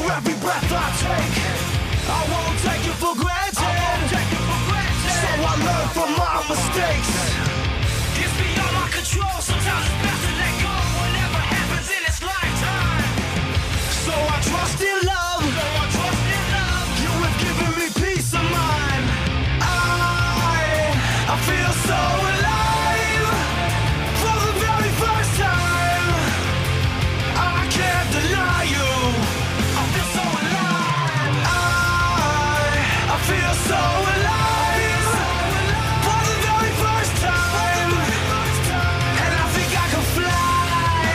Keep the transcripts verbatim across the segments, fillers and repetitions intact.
every breath I take. I won't take it for granted. So I learn from my mistakes. It's beyond my control. Sometimes it's best to let go. Whatever happens in its lifetime. So I trust in love. So I trust in love. You have given me peace of mind. I, I feel so alive. For the very first time. I can't deny you. I feel so alive. I, I feel so alive. For the very first time. And I think I can fly.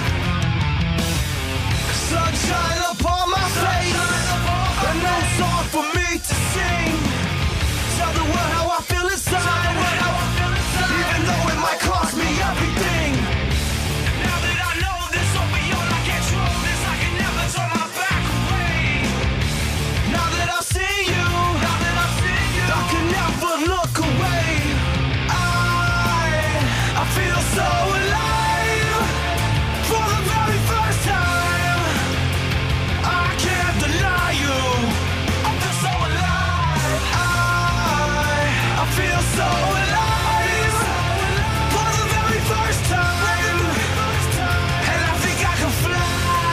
Sunshine upon my face. A new song for me to sing. Tell the world how I feel inside. Even though it might cost me everything. Now that I know this will be all I control this, I can never turn my back away. Now that I see you, now that I see you, I can never look away. I, I feel so alive. For the very first time. I can't deny you. I feel so alive. I, I feel so alive. For the very first time. And I think I can fly.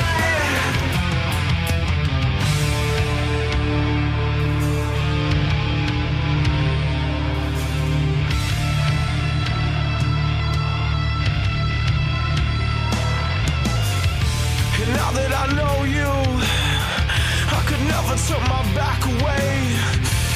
And now that I know you, I could never turn my back away.